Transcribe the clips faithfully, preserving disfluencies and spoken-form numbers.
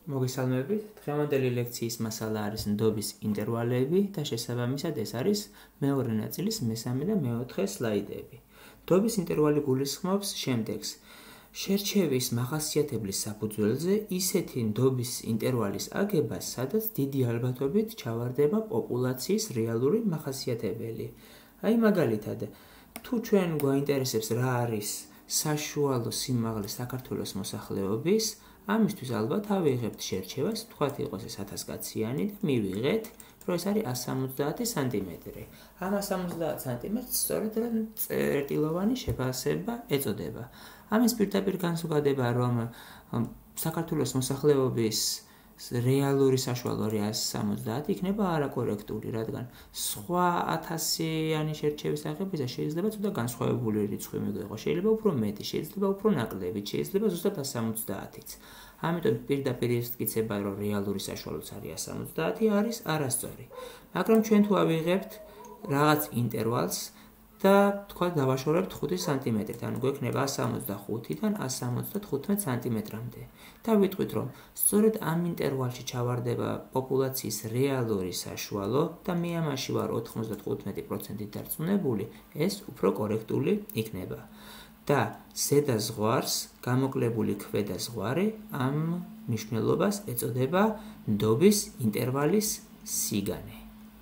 მოგესალმებით. დღევანდელი ლექციის მასალა არის ნდობის ინტერვალები და შესაბამისად ეს არის მეორე ნაწილის მესამე და მეოთხე სლაიდები. ნდობის ინტერვალი გულისხმობს შემდეგს. შერჩევის მახასიათებლის საფუძველზე ისეთი ნდობის ინტერვალის აგებას, სადაც დიდი ალბათობით ჩავარდება პოპულაციის რეალური მახასიათებელი. აი მაგალითად, თუ ჩვენ გვაინტერესებს რა არის საშუალო სიმაღლე საქართველოს მოსახლეობის, ამისთვის ალბათ ავიღებთ შერჩევას, თქვათ იყოს ეს ათასკაციანი და მივიღეთ, რომ ეს არის ათს სამოცდაათი სანტიმეტრი. ამ ათს სამოცდაათ სანტიმეტრს სწორედ წერტილოვანი შეფასება ეწოდება. ამის პირდაპირ განზოგადება, რომ საქართველოს მოსახლეობის რეალური საშუალო არის ათს სამოცდაათი, იქნება არაკორექტული, რადგან სხვა ათასიანი შერჩევის აღებისა შეიძლება ცოტა განსხვავებული რიცხვი მიგვიღო, შეიძლება უფრო მეტი, შეიძლება უფრო ნაკლები, შეიძლება ზუსტად ათს სამოცდაათიც. ამიტომ პირდაპირ ისტკიცება, რომ რეალური საშუალოც არის ათს სამოცდაათი, არის არასწორი. მაგრამ ჩვენ თუ ავიღებთ რაღაც ინტერვალს და თქვა დავაშორებთ ხუთი სანტიმეტრით, ანუ გვექნება ათს სამოცდახუთიდან ათს სამოცდათხუთმეტ სანტიმეტრამდე. და ვიტყვით, რომ სწორედ ამ ინტერვალში ჩავარდება პოპულაციის რეალური საშუალო და მე ამაში ვარ ოთხმოცდათხუთმეტი პროცენტით დარწმუნებული, ეს უფრო კორექტული იქნება. და ზედა ზღვარს გამოკლებული ქვედა ზღვარი ამ მნიშვნელობას ეწოდება ნდობის ინტერვალის სიგანე.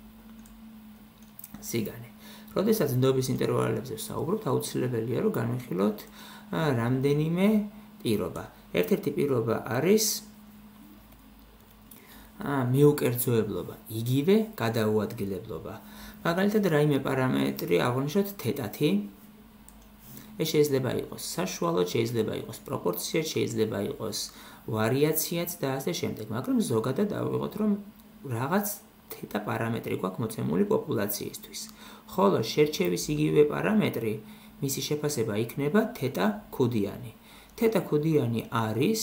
სიგანე. როდესაც ნდობის ინტერვალებზე ვსაუბრობთ, აუცილებელია რომ განვიხილოთ რამდენიმე პირობა. ერთ-ერთი პირობა არის მიუკერძოებლობა, იგივე გადაუადგილებლობა. მაგალითად, რაიმე პარამეტრი აღვნიშნოთ თეტათი. ეს შეიძლება იყოს საშუალო, შეიძლება იყოს პროპორცია, შეიძლება იყოს ვარიაციაც და ასე შემდეგ, მაგრამ ზოგადად ავიღოთ, რომ რაღაც თეტა პარამეტრი გვაქვს მოცემული პოპულაციისთვის. ხოლო შერჩევის იგივე პარამეტრი, მისი შეფასება იქნება თეტა ქუდიანი. თეტა ქუდიანი არის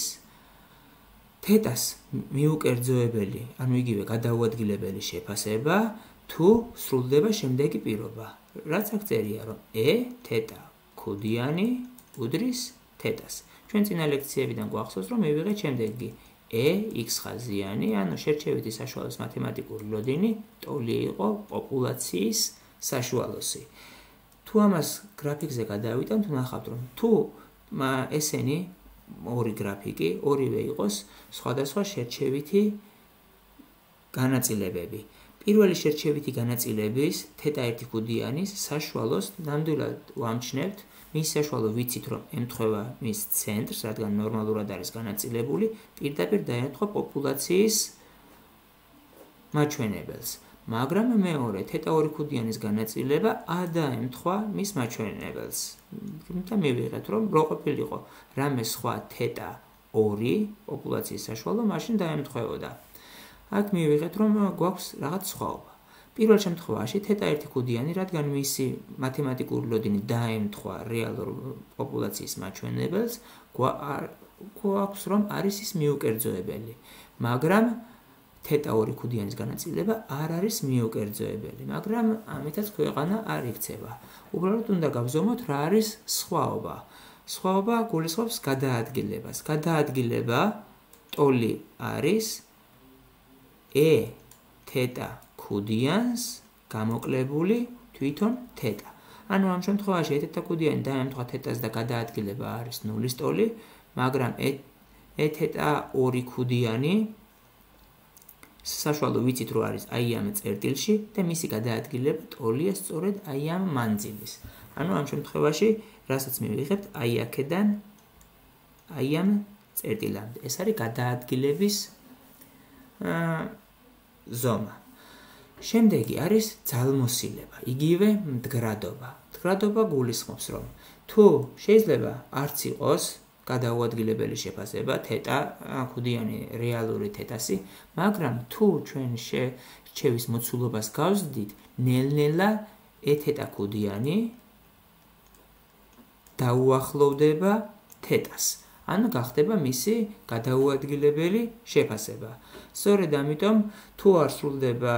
თეტას მიუკერძოებელი, ანუ იგივე გადაუადგილებელი შეფასება, თუ სრულდება შემდეგი პირობა. რაც აქ წერია, რომ e თეტა ქუდიანი უდრის თეტას. ჩვენ წინა ლექციებიდან გვახსოვს, რომ მივიღეთ შემდეგი e x ხაზიანი, ანუ შერჩევითი საშუალოს მათემატიკური ლოდინი ტოლი იყო პოპულაციის საშუალოსი. თუ ამას გრაფიკზე გადავიტანთ, ვნახავთ, რომ თუ ესენი ორი გრაფიკი, ორივე იყოს სხვადასხვა შერჩევითი განაწილებები. პირველი შერჩევითი განაწილების თეტა ერთი ქუდიანის საშუალოს ნამდვილად ვამჩნევთ, მის საშუალო ვიცით, რომ ემთხვევა მის ცენტრს, რადგან ნორმალურად არის განაწილებული, პირდაპირ დაემთხვა პოპულაციის მაჩვენებელს. მაგრამ მეორე თეტა ორი ქუდიანის განაწილება არ დაემთხვა მის მაჩვენებელს. და მივიღეთ, რომ რო ყოფილიყო რამე სხვა თეტა ორი პოპულაციის საშუალო, მაშინ დაემთხვეოდა. აქ მივიღეთ, რომ გვაქვს რაღაც სხვაობა. პირველ შემთხვევაში თეტა ერთი ქუდიანი, რადგან მისი მათემატიკური ლოდინი დაემთხვა რეალურ პოპულაციის მაჩვენებელს, გვაქვს, რომ არის ის მიუკერძოებელი. მაგრამ თეტა ორი ქუდიანის განაწილება არ არის მიუკერძოებელი, მაგრამ ამითაც ქვეყანა არ იქცევა. უბრალოდ უნდა გავზომოთ რა არის სხვაობა. სხვაობა გულისხმობს გადაადგილებას. გადაადგილება ტოლი არის e თეტა ქუდიანს გამოკლებული თვითონ თეტა. ანუ ამ შემთხვევაში e თეტა ქუდიანი დაემთხვა თეტას და გადაადგილება არის ნულის ტოლი, მაგრამ e თეტა ორი ქუდიანი საშუალო ვიცით, რომ არის აი ამ წერტილში და მისი გადაადგილება ტოლია სწორედ აი ამ მანძილის. ანუ ამ შემთხვევაში, რასაც მივიღებთ, აი აქედან აი ამ წერტილამდე. ეს არის გადაადგილების ზომა. შემდეგი არის ძალმოსილება, იგივე მდგრადობა. მდგრადობა გულისხმობს, რომ თუ შეიძლება არც იყოს გადაუადგილებელი შეფასება, თეტა ქუდიანი რეალური თეტასი, მაგრამ თუ ჩვენ შერჩევის მოცულობას გავზრდით, ნელ-ნელა e თეტა ქუდიანი დაუახლოვდება თეტას. ანუ გახდება მისი გადაუადგილებელი შეფასება. სწორედ ამიტომ, თუ არ სრულდება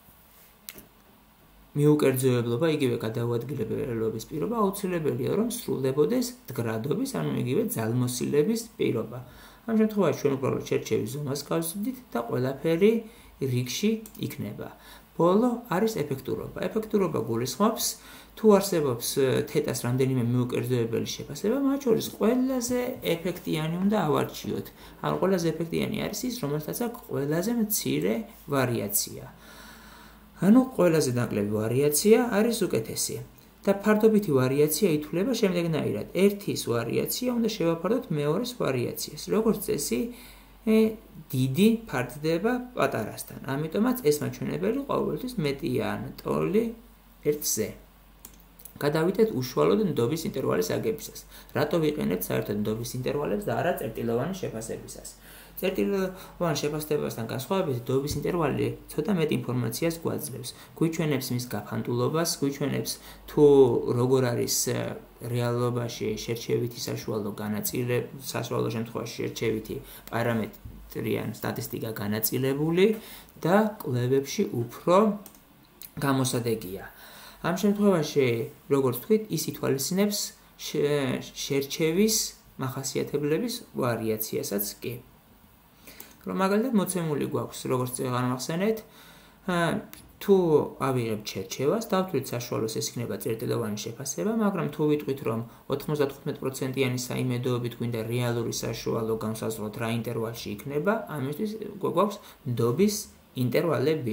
მიუკერძოებლობა, იგივე გადაუადგილებლობის პირობა, აუცილებელია, რომ სრულდებოდეს მდგრადობის, ანუ იგივე ძალმოსილების პირობა. ამ შემთხვევაში ჩვენ უბრალოდ შერჩევის ზომას გავსვიდით და ყველაფერი რიგში იქნება. ბოლო არის ეფექტურობა. ეფექტურობა გულისხმობს თუ არსებობს თეტას რამდენიმე მიუკერძოებელი შეფასება, მათ შორის ყველაზე ეფექტიანი უნდა ავარჩიოთ. ანუ ყველაზე ეფექტიანი არის ის, რომელსაც აქვს ყველაზე მცირე ვარიაცია. ანუ ყველაზე ნაკლები ვარიაცია არის უკეთესი. და ფარდობითი ვარიაცია ითვლება შემდეგნაირად. ერთის ვარიაცია უნდა შევაფარდოთ მეორეს ვარიაციას. როგორც წესი, დიდი ფარდდება პატარასთან. ამიტომაც ეს მაჩვენებელი ყოველთვის მეტია ან ტოლი ერთზე. გადავიდეთ უშუალოდ ნდობის ინტერვალის აგებისას. რატო ვიყენებთ საერთოდ ნდობის ინტერვალებს და არა წერტილოვანი შეფასებისას? წერტილოვან შეფასებასთან განსხვავებით, ნდობის ინტერვალი ცოტა მეტ ინფორმაციას გვაძლევს. გვიჩვენებს მის გაფანტულობას, გვიჩვენებს თუ როგორ არის რეალობაში შერჩევითი საშუალო განაწილება, საშუალო შემთხვევაში შერჩევითი პარამეტრი ან სტატისტიკა განაწილებული და კვლევებში უფრო გამოსადეგია. ამ შემთხვევაში, როგორც თქვით, ის ითვალისწინებს შერჩევის მახასიათებლების ვარიაციასაც კი. რომ მაგალითად მოცემული გვაქვს, როგორც განვახსენეთ, თუ ავიღებთ შერჩევას, დავთვლით საშუალოს ეს იქნება წერტილოვანი შეფასება, მაგრამ თუ ვიტყვით, რომ ოცდათხუთმეტ პროცენტიანი საიმედოობით გვინდა რეალური საშუალო განსაზღვროთ რა ინტერვალში იქნება, ამისთვის გვაქვს ნდობის ინტერვალები.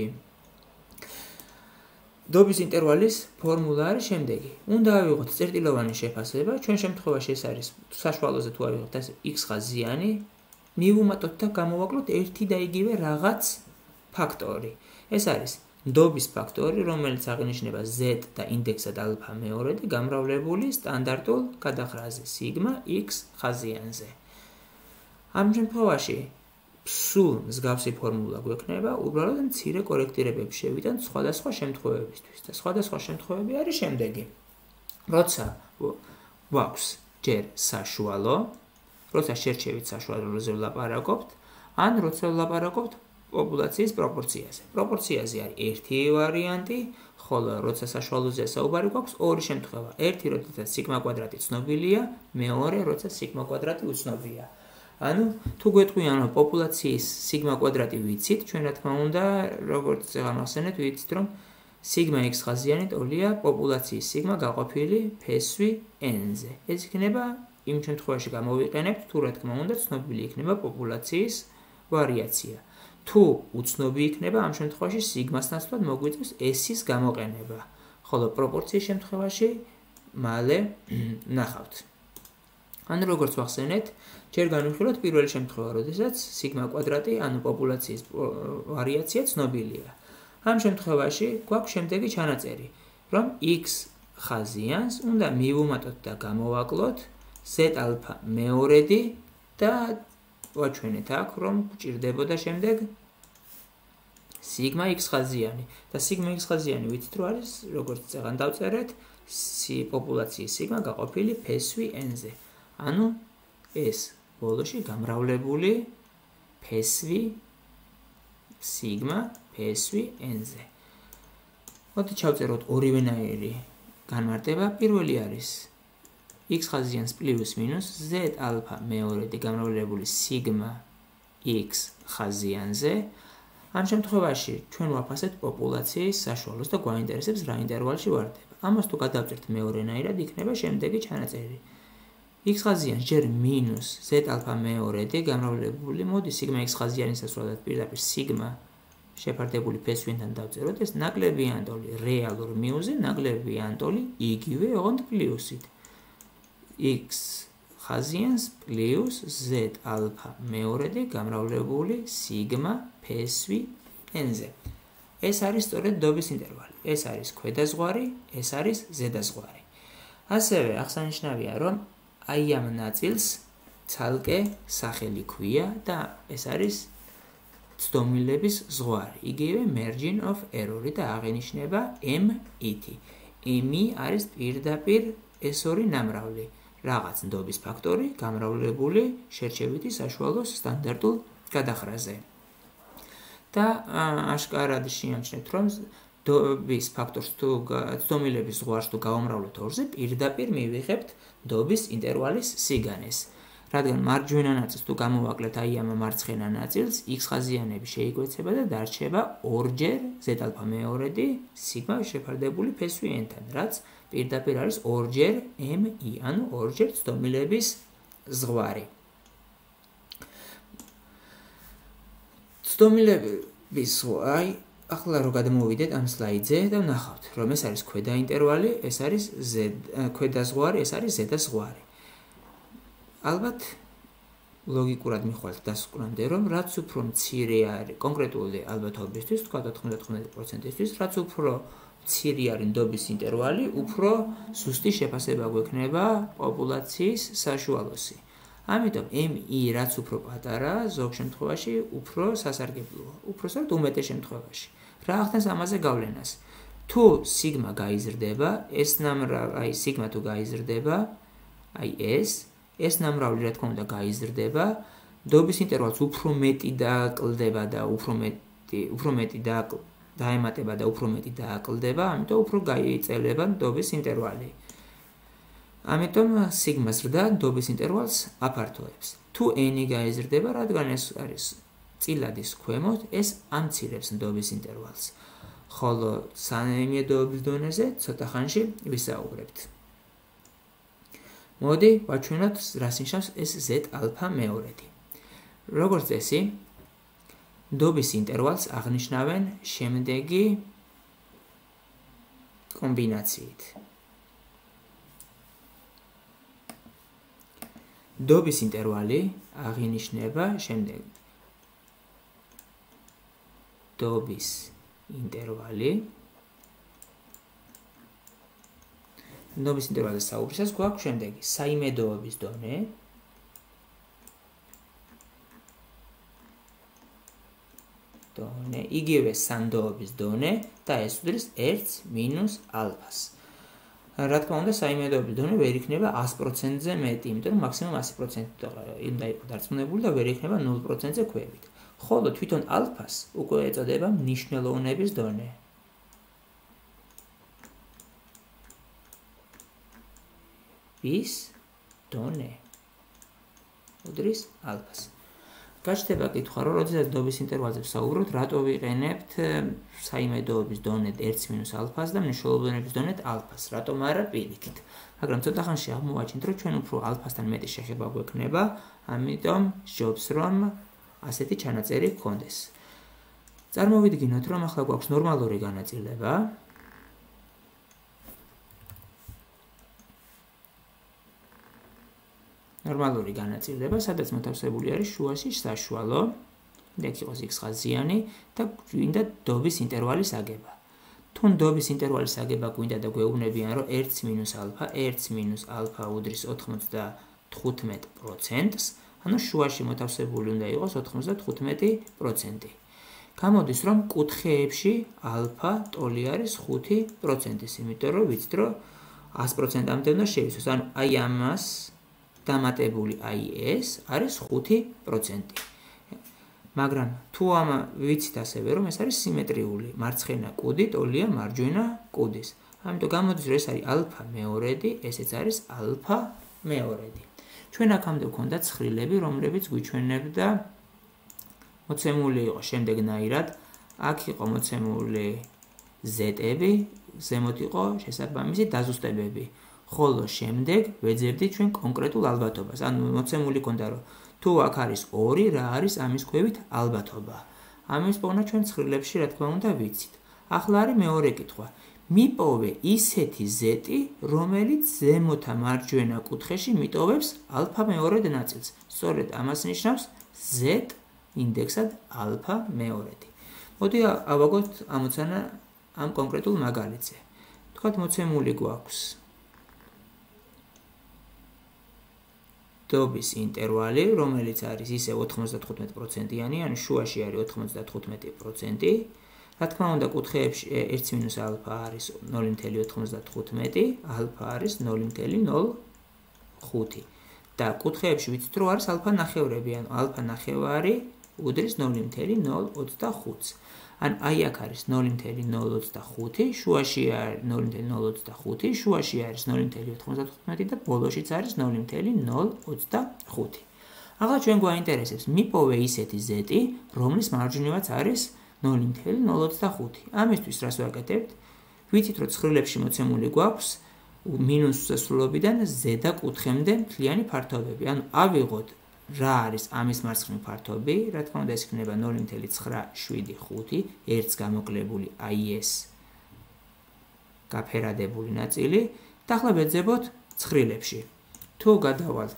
ნდობის ინტერვალის ფორმულა არის შემდეგი. უნდა ავიღოთ წერტილოვანი შეფასება, ჩვენ შემთხვევაში ეს არის საშუალოზე თუ ავიღოთ ეს x ხაზიანი, მივუმატოთ და გამოვაკლოთ ერთი და იგივე რაღაც ფაქტორი. ეს არის ნდობის ფაქტორი, რომელიც აღინიშნება z და ინდექსად ალფა მეორე და გამრავლებული სტანდარტულ გადახრაზე სიგმა x ხაზიანზე. ამ შემთხვევაში სულ მსგავსი ფორმულა გვექნება, უბრალოდ მცირე კორექტირებები შევიტანთ სხვადასხვა შემთხვევებისთვის და სხვადასხვა შემთხვევები არის შემდეგი. როცა გვაქვს ჯერ საშუალო, როცა შერჩევით საშუალოზე ვლაპარაკობთ, ან როცა ვლაპარაკობთ პოპულაციის პროპორციაზე. პროპორციაზე არის ერთი ვარიანტი, ხოლო როცა საშუალოზეა საუბარი გვაქვს ორი შემთხვევა. ერთი, როდესაც სიგმა კვადრატი ცნობილია, მეორე, როცა სიგმა კვადრატი უცნობია. ანუ თუ გვეტყვიან რომ პოპულაციის სიგმა კვადრატი ვიცით, ჩვენ რა თქმა უნდა, როგორც განვახსენეთ, ვიცით რომ სიგმა x ხაზიანი ტოლია პოპულაციის სიგმა გაყოფილი ფესვი n-ზე. ეს იქნება იმ შემთხვევაში გამოვიყენებთ, თუ რა თქმა უნდა, ცნობილი იქნება პოპულაციის ვარიაცია. თუ უცნობი იქნება, ამ შემთხვევაში სიგმას ნაცვლად მოგვიწევს s-ის გამოყენება, ხოლო პროპორციის შემთხვევაში მალე ნახავთ. ანუ როგორც ვახსენეთ, ჯერ განვიხილოთ პირველი შემთხვევა, როდესაც სიგმა კვადრატი, ანუ პოპულაციის ვარიაცია ცნობილია. ამ შემთხვევაში გვაქვს შემდეგი ჩანაწერი, რომ x ხაზიანს უნდა მივუმატოთ და გამოვაკლოთ z ალფა მეორედი და ვაჩვენეთ აქ, რომ გვჭირდებოდა შემდეგ სიგმა x ხაზიანი და სიგმა x ხაზიანი ვიცით რომ არის, როგორც წეგან დავწერეთ, პოპულაციის სიგმა გაყოფილი ფესვი n-ზე. ანუ ეს ბოლოში გამრავლებული ფესვი სიგმა ფესვი n-ზე. მოდი ჩავწეროთ ორივენაირი განმარტება. პირველი არის x ხაზიანს პლუს მინუს z ალფა მეორედი გამრავლებული სიგმა x ხაზიანზე. ამ შემთხვევაში ჩვენ ვაფასებთ პოპულაციის საშუალოს და გვაინტერესებს რა ინტერვალში ვარდება. ამას თუ გადავწერთ მეორენაირად, იქნება შემდეგი ჩანაწერი. x ხაზიანს ჯერ მინუს z ალფა მეორედი გამრავლებული, მოდი სიგმა x ხაზიანის ასვლადად პირდაპირ სიგმა შეფარდებული ფესვინთან დავწეროთ, ეს ნაკლები ანტოლი რეალურ მიუზე, ნაკლები ანტოლი იგივე ოღონდ პლუსით. x ხაზიანს პლუს z ალფა მეორედი გამრავლებული სიგმა ფესვი n-ზე. ეს არის სწორედ ნდობის ინტერვალი. ეს არის ქვედაზღვარი, ეს არის ზედაზღვარი. ასევე აღსანიშნავია, რომ აი ამ ნაწილს ცალკე სახელი ქვია და ეს არის ცდომილების ზღვარი. იგივე margin of error და აღინიშნება m-ით. m-ი არის პირდაპირ ეს ორი ნამრავლი. რაღაც ნდობის ფაქტორი გამრავლებული შერჩევითი საშუალოს სტანდარტულ გადახრაზე. და აშკარად შეამჩნევთ, რომ ნდობის ფაქტორს თუ ცდომილების ზღვარს თუ გავამრავლოთ ორზე, პირდაპირ მივიღებთ ნდობის ინტერვალის სიგანეს. რადგან მარჯვენა ნაწილს თუ გამოვაკლეთ აი ამ მარცხენა ნაწილს, x ხაზიანები შეიკვეცება და დარჩება ორჯერ z ალფა მეორედი სიგმა შეფარდებული ფესვი n-თან, რაც პირდაპირ არის ორჯერ mi, ანუ ორჯერ ცდომილების ზღვარი. ცდომილების ზღვარი, ახლა რო გადმოვიდეთ ამ სლაიდზე და ვნახავთ, რომ ეს არის ქვედა ინტერვალი, ეს არის z ქვედა ზღვარი, ეს არის z-და ზღვარი. ალბათ ლოგიკურად მიხვალთ დასკვნამდე, რომ რაც უფრო მცირე არის კონკრეტული ალბათობისთვის, თქვა ოთხმოცდათხმეტი პროცენტისთვის, რაც უფრო მცირე არის ნდობის ინტერვალი, უფრო ზუსტი შეფასება გვექნება პოპულაციის საშუალოსი. ამიტომ mi რაც უფრო პატარაა, ზოგ შემთხვევაში უფრო სასარგებლოა, უფრო სწორედ უმეტეს შემთხვევაში. რა ახდენს ამაზე გავლენას? თუ სიგმა გაიზრდება, ეს ნამრავი, აი სიგმა თუ გაიზრდება, აი ეს ეს ნამრავლი რა თქმა უნდა გაიზრდება, ნდობის ინტერვალს უფრო მეტი დააკლდება და უფრო მეტი, უფრო მეტი დაემატება და უფრო მეტი დააკლდება, ამიტომ უფრო გაიწელება ნდობის ინტერვალი. ამიტომ სიგმა ზრდა ნდობის ინტერვალს აფართოებს. თუ n გაიზრდება, რადგან ეს არის წილადის ქვემოთ, ეს ამცირებს ნდობის ინტერვალს. ხოლო საიმედოობის დონეზე ცოტა ხანში ვისაუბრებთ. მოდი ვაჩვენოთ რას ნიშნავს ეს z ალფა მეორედი. როგორც წესი, ნდობის ინტერვალს აღნიშნავენ შემდეგი კომბინაციით. ნდობის ინტერვალი აღინიშნება შემდეგ. ნდობის ინტერვალი ნდობის ინტერვალის საუბრისას გვაქვს შემდეგი საიმედოობის დონე, დონე, იგივე სანდოობის დონე და ეს უდრის ერთ მინუს ალფას. რა თქმა უნდა, საიმედოობის დონე ვერ იქნება ას პროცენტზე მეტი, იმიტომ რომ მაქსიმუმ ასი პროცენტი უნდა იყოს დარწმუნებული და ვერ იქნება ნულ პროცენტზე ქვევით. ხოლო თვითონ ალფას უკვე ეწოდება მნიშვნელოვნების დონე. ის დონე უდრის ალფას. გაჩნდება კითხვა, რომ როდესაც ნდობის ინტერვალზე ვსაუბრობთ, რატო ვიყენებთ საიმედოობის დონედ ერთ მინუს ალფას და მნიშვნელოვნების დონედ ალფას, რატომ არა პირიქით. მაგრამ ცოტა ხანში აღმოვაჩინეთ, რომ ჩვენ უფრო ალფასთან მეტი შეხება გვექნება, ამიტომ სჯობს, რომ ასეთი ჩანაწერი გქონდეს. წარმოვიდგინოთ, რომ ახლა გვაქვს ნორმალური განაწილება. ნორმალური განაწილება, სადაც მოთავსებული არის შუაში საშუალო, ეგ იყოს x ხაზიანი და გვინდა ნდობის ინტერვალის აგება. თუ ნდობის ინტერვალის აგება გვინდა და გვეუბნებიან, რომ ერთ მინუს ალფა, ერთ მინუს ალფა უდრის ოთხმოცდათხუთმეტ პროცენტს, ანუ შუაში მოთავსებული უნდა იყოს ოთხმოცდათხუთმეტი პროცენტი. გამოდის, რომ კუთხეებში ალფა ტოლი არის ხუთი პროცენტის, იმიტომ რომ ვიცით, რომ ას პროცენტამდე უნდა შევისვას, ანუ აი ამას დამატებული აი ეს არის ხუთი პროცენტი. მაგრამ თუ ამ ვიცით ასევე, რომ ეს არის სიმეტრიული, მარცხენა კუდი ტოლია მარჯვენა კუდის. ამიტომ გამოდის, რომ ეს არის ალფა მეორედი, ესეც არის ალფა მეორედი. ჩვენ აქამდე გვქონდა ცხრილები, რომლებიც გვიჩვენებდა მოცემული იყო შემდეგნაირად, აქ იყო მოცემული ზეტები, ზემოთ იყო შესაბამისი დაზუსტებები. ხოლო შემდეგ ვეძებდით ჩვენ კონკრეტულ ალბათობას. ანუ მოცემული ქონდა, რომ თუ აქ არის ორი, რა არის ამის ქვევით ალბათობა. ამის პოვნა ჩვენ ცხრილებში რა თქმა უნდა ვიცით. ახლა არის მეორე კითხვა. მიპოვე ისეთი ზეტი, რომელიც ზემოთა მარჯვენა კუთხეში მიტოვებს ალფა მეორედ ნაწილს. სწორედ ამას ნიშნავს z ინდექსად ალფა მეორედი. მოდი ავაგოთ ამოცანა ამ კონკრეტულ მაგალითზე. თქვათ მოცემული გვაქვს ნდობის ინტერვალი, რომელიც არის ისე ოთხმოცდათხუთმეტ პროცენტიანი, ანუ შუაში არის ოთხმოცდათხუთმეტი პროცენტი. რა თქმა უნდა, კუთხეებში ერთ მინუს ალფა არის ნული ათეული ოცდათხუთმეტი, ალფა არის ნული ათეული ნული ხუთი. და კუთხეებში ვიცით, რომ არის ალფა ნახევრები, ანუ ალფა ნახევარი უდრის ნული ათეული ნული ოცდახუთს. ან აი აქ არის ნული ათეული ნული ოცდახუთი, შუაში არის ნული ათეული ნული ოცდახუთი, შუაში არის ნული ათეული ოთხმოცდათხუთმეტი და ბოლოშიც არის ნული ათეული ნული ოცდახუთი. ახლა ჩვენ გვაინტერესებს მიპოვე ისეთი z, რომლის მარჯვნივაც არის ნული ათეული ნული ოცდახუთი. ამისთვის რას ვაკეთებთ? ვიცით რომ ცხრილებში მოცემული გვაქვს მინუს უსასრულობიდან ზედა კუთხემდე მთლიანი ფართობები. ანუ ავიღოთ რა არის ამის მარცხნივ ფართობი, რა თქმა უნდა ეს იქნება ნული ათეული ცხრა შვიდი ხუთი, ერთს გამოკლებული აი ეს გაფერადებული ნაწილი და ახლა ვეძებოთ ცხრილებში. თუ გადავალთ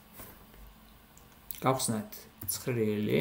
გავხსნათ ცხრილი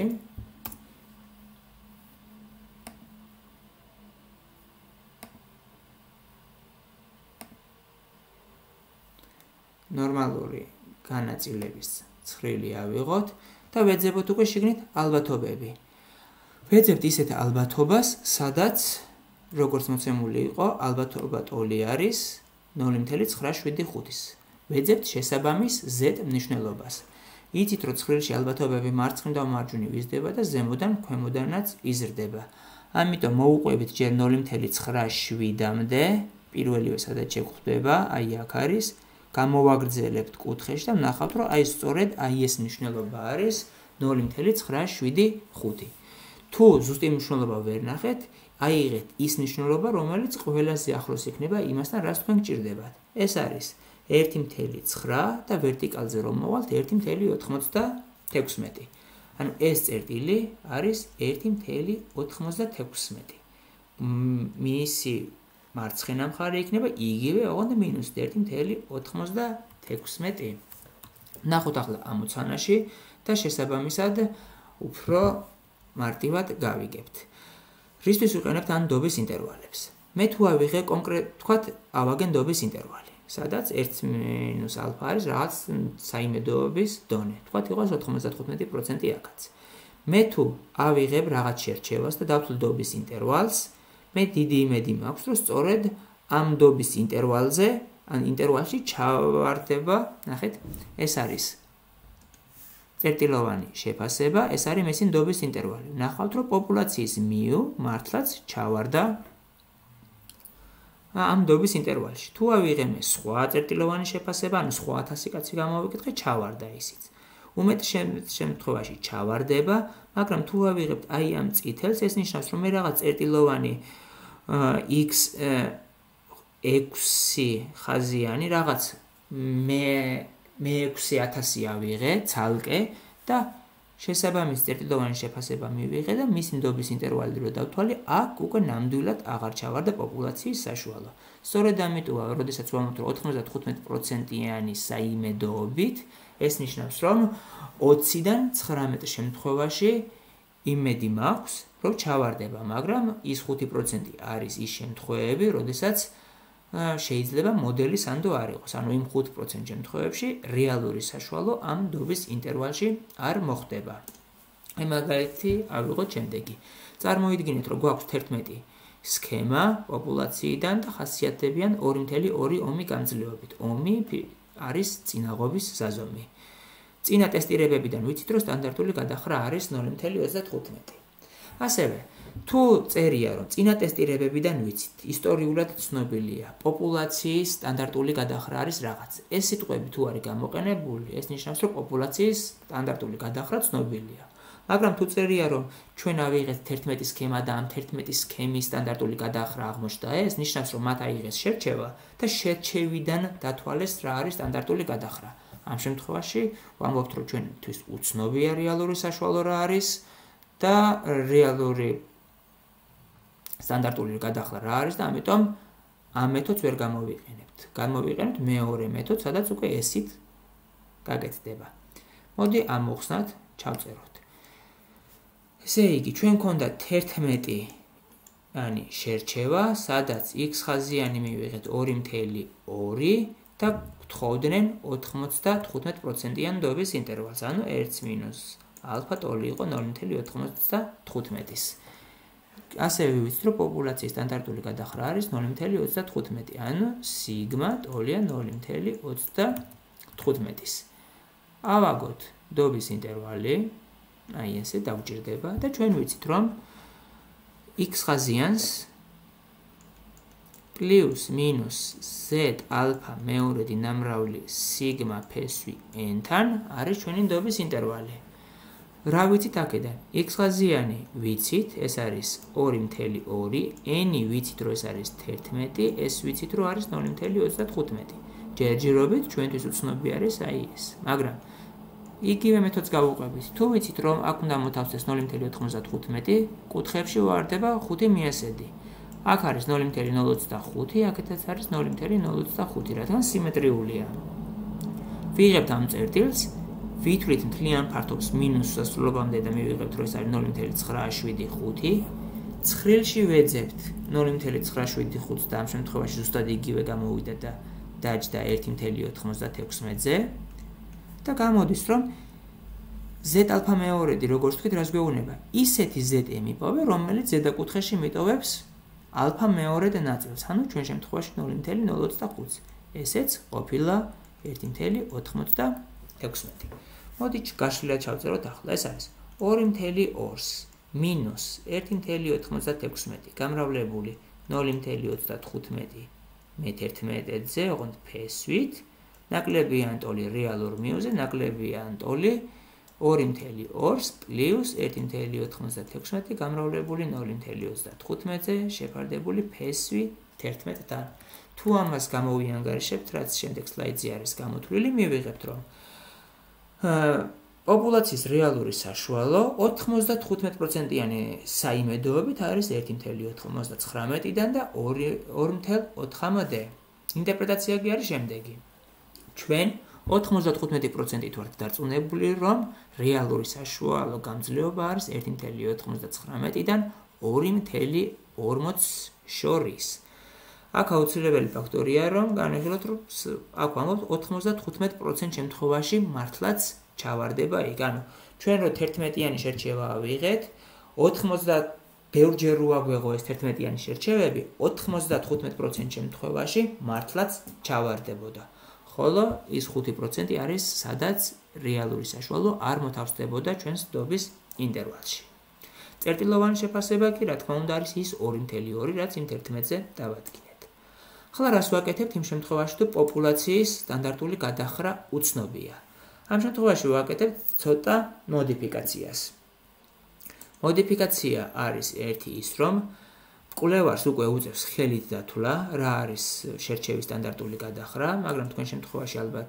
ნორმალური განაწილების ცხრილი ავიღოთ და ვეძებოთ უკვე შიგნით ალბათობები. ვეძებთ ისეთ ალბათობას, სადაც როგორც მოცემული იყო, ალბათობა ტოლი არის ნული ათეული ცხრა შვიდი ხუთის. ვეძებთ შესაბამის z მნიშვნელობას. იცით რომ ცხრილში ალბათობები მარცხნიდან მარჯვნივ იზრდება და ზემოდან ქვემოდანაც იზრდება. ამიტომ მოუყვებით ჯერ ნული ათეული ცხრა შვიდამდე, პირველივე სადაც შეგხვდება, აი აქ არის. გამოვაგრძელებთ კუთხეში და ვნახავთ რომ აი სწორედ აი ეს მნიშვნელობა არის ნული ათეული ცხრა შვიდი ხუთი. თუ ზუსტი მნიშვნელობა ვერ ნახეთ, აიღეთ ის მნიშვნელობა, რომელიც ყველაზე ახლოს იქნება იმასთან, რაც თქვენ გჭირდებათ. ეს არის ერთი ათეული ცხრა და ვერტიკალზე რომ მოვალთ ერთი ათეული ოთხმოცდათექვსმეტი. ანუ ეს წერტილი არის ერთი ათეული ოთხმოცდათექვსმეტი. მისი მარცხენა მხარე იქნება იგივე, ოღონდ მინუს ერთი ათეული ოთხმოცდათექვსმეტი. ნახოთ ახლა ამოცანაში და შესაბამისად უფრო მარტივად გავიგებთ. რისთვის ვიყენებთ ან დობის ინტერვალებს? მე თუ ავიღე კონკრეტ თქვათ ავაგენ დობის ინტერვალი, სადაც ერთ მინუს ალფა არის რაღაც საიმედოობის დონე. თქვათ იყოს ოთხმოცდათხუთმეტი პროცენტი აქაც. მე თუ ავიღებ რაღაც შერჩევას და დავთვლი დობის ინტერვალს, მე დიდი იმედი მაქვს, რომ სწორედ ამ დობის ინტერვალზე, ან ინტერვალში ჩავარდება, ნახეთ, ეს არის წერტილოვანი შეფასება, ეს არის მესინ დობის ინტერვალი. ნახავთ, რომ პოპულაციის მიუ მართლაც ჩავარდა ამ დობის ინტერვალში. თუ ავიღე მე სხვა წერტილოვანი შეფასება, ანუ სხვა ათასი კაცი გამოვიკითხე, ჩავარდა ისიც. უმეტ შემთხვევაში ჩავარდება, მაგრამ თუ ავიღებთ აი ამ წითელს, ეს ნიშნავს, რომ მე რაღაც წერტილოვანი x ექვსი ხაზიანი რაღაც მე მე ექვსი ათასი ავიღე ცალკე და შესაბამის წერტილოვანი შეფასება მივიღე და მისი ნდობის ინტერვალი რო დავთვალე, აქ უკვე ნამდვილად აღარ ჩავარდა პოპულაციის საშუალო. სწორედ ამიტომა, როდესაც ვამბობთ, რომ ოთხმოცდათხუთმეტი პროცენტიანი საიმედოობით, ეს ნიშნავს, რომ ოციდან ცხრამეტ შემთხვევაში იმედი მაქვს, რომ ჩავარდება, მაგრამ ის ხუთი პროცენტი არის ის შემთხვევები, როდესაც შეიძლება მოდელი სანდო არ იყოს. ანუ იმ ხუთ პროცენტ შემთხვევებში რეალური საშუალო ამ დობის ინტერვალში არ მოხდება. აი მაგალითი ავიღოთ შემდეგი. წარმოიდგინეთ, რომ გვაქვს თერთმეტი სქემა პოპულაციიდან და ხასიათდებიან ორი ათეული ორი ომი გამძლეობით. ომი არის წინაღობის საზომი. წინა ტესტირებებიდან ვიცით, რომ სტანდარტული გადახრა არის ნული ათეული ოცდათხუთმეტი. ასევე თუ წერია, რომ წინა ტესტირებებიდან ვიცით, ისტორიულად ცნობილია, პოპულაციის სტანდარტული გადახრა არის რაღაც. ეს სიტყვები თუ არის გამოყენებული, ეს ნიშნავს, რომ პოპულაციის სტანდარტული გადახრა ცნობილია. მაგრამ თუ წერია, რომ ჩვენ ავიღეთ თერთმეტი სქემა და ამ თერთმეტი სქემის სტანდარტული გადახრა აღმოჩნდა, ეს ნიშნავს, რომ მათ აიღეს შერჩევა და შერჩევიდან დათვალეს რა არის სტანდარტული გადახრა. ამ შემთხვევაში ვამბობთ, რომ ჩვენთვის უცნობია რეალური საშუალო რა არის და რეალური სტანდარტული გადახრა რა არის და ამიტომ ამ მეთოდს ვერ გამოვიყენებთ. გამოვიყენებთ მეორე მეთოდს, სადაც უკვე ესით გაკეთდება. მოდი ამოვხსნათ, ჩავწეროთ. ესე იგი, ჩვენ გქონდა თერთმეტი ანი შერჩევა, სადაც x ხაზიანი მივიღეთ ორი ათეული ორი და გთხოვდნენ ოთხმოცდათხუთმეტი პროცენტიან დობის ინტერვალს, ანუ ერთ მინუს ალფა ტოლი იყო ნული ათეული ოთხმოცდათხუთმეტის. ასევე ვიცით, რომ პოპულაციის სტანდარტული გადახრა არის ნული ათეული ოცდათხუთმეტი, ანუ სიგმა ტოლია ნული ათეული ოცდათხუთმეტის. ავაგოთ დობის ინტერვალი, აი ესე დაგვჭირდება და ჩვენ ვიცით, რომ x ხაზიანს პლუს მინუს z ალფა მეორედი ნამრავლი სიგმა ფესვი n-თან არის ჩვენი ნდობის ინტერვალი. რა ვიცით აქედან? x ხაზიანი ვიცით, ეს არის ორი მთელი ორი, n ვიცით, რომ ეს არის თერთმეტი, s ვიცით, რომ არის ნული მთელი ოცდათხუთმეტი. ჯერჯერობით ჩვენთვის უცნობი არის აი ეს. მაგრამ იგივე მეთოდს გავუყევით. თუ ვიცით, რომ აქ უნდა მოთავსდეს ნული მთელი ოთხმოცდათხუთმეტი, კუთხეებში ვარდება ხუთი მიესედი. აქ არის ნული მთელი ნული ოცდახუთი, აქეთაც არის ნული მთელი ნული ოცდახუთი, რადგან სიმეტრიულია. ვიღებთ ამ წერტილს, ვითვლით მთლიან ფართობს მინუს სასრულობამდე და მივიღებთ, რომ ეს არის ნული მთელი ცხრა შვიდი ხუთი. ცხრილში ვეძებთ ნული მთელი ცხრა შვიდი ხუთს და ამ შემთხვევაში ზუსტად იგივე გამოვიდა და დაჯდა ერთი მთელი ოთხმოცდათექვსმეტზე. და გამოდის, რომ z ალფა მეორედი, როგორც თქვით, რას გვეუბნება? ისეთი z ემიპოვე, რომელიც ზედაკუთხეში მიტოვებს ალფა მეორედ ნაწილს, ანუ ჩვენ შემთხვევაში ნული მთელი ნული ოცდახუთს. ესეც ყოფილა ერთი მთელი ოთხმოცდათექვსმეტი. მოდით გაშლილად ჩავწეროთ ახლა. ეს არის ორი მთელი ორს მინუს ერთი მთელი ოთხმოცდათექვსმეტი გამრავლებული ნული მთელი ოცდათხუთმეტი მეთერთმეტეზე, ოღონდ ფესვით, ნაკლები ანტოლი რეალურ მიუზე, ნაკლები ანტოლი ორი მთელი ორს პლუს ერთი მთელი ოთხმოცდათექვსმეტი გამრავლებული ნული მთელი ოცდათხუთმეტზე შეფარდებული ფესვი თერთმეტთან. თუ ამას გამოვიანგარიშებთ, რაც შემდეგ სლაიდზე არის გამოთვლილი, მივიღებთ, რომ პოპულაციის რეალური საშუალო ოთხმოცდათხუთმეტ პროცენტიანი საიმედოობით არის ერთი მთელი ოთხმოცდაცხრამეტიდან და ორი მთელი ოთხამდე. ინტერპრეტაცია კი არის შემდეგი. ჩვენ ოცდათხუთმეტი პროცენტით ვართ დარწმუნებული, რომ რეალური საშუალო გამძლეობა არის ერთი მთელი ოთხმოცდაცხრამეტიდან ორი მთელი ორმოცს შორის. აქ აუცილებელი ფაქტორია, რომ განვიხილოთ, რომ აქ ვამბობთ ოცდათხუთმეტ პროცენტ შემთხვევაში მართლაც ჩავარდება იქ. ანუ ჩვენ რო თერთმეტიანი შერჩევა ავიღეთ, ოთხმოცდა ბევრჯერ რო აგვეღო ეს თერთმეტიანი შერჩევები, ოცდათხუთმეტ პროცენტ შემთხვევაში მართლაც ჩავარდებოდა. ხოლო ის ხუთი პროცენტი არის, სადაც რეალური საშუალო არ მოთავსდებოდა ჩვენს ნდობის ინტერვალში. წერტილოვანი შეფასება კი, რა თქმა უნდა, არის ის ორი მთელი ორი, რაც იმ თერთმეტზე დავადგინეთ. ახლა რას ვაკეთებთ იმ შემთხვევაში, თუ პოპულაციის სტანდარტული გადახრა უცნობია? ამ შემთხვევაში ვაკეთებთ ცოტა მოდიფიკაციას. მოდიფიკაცია არის ერთი ის, რომ კვლევარს უკვე უწევს ხელით დათვლა, რა არის შერჩევის სტანდარტული გადახრა, მაგრამ თქვენ შემთხვევაში ალბათ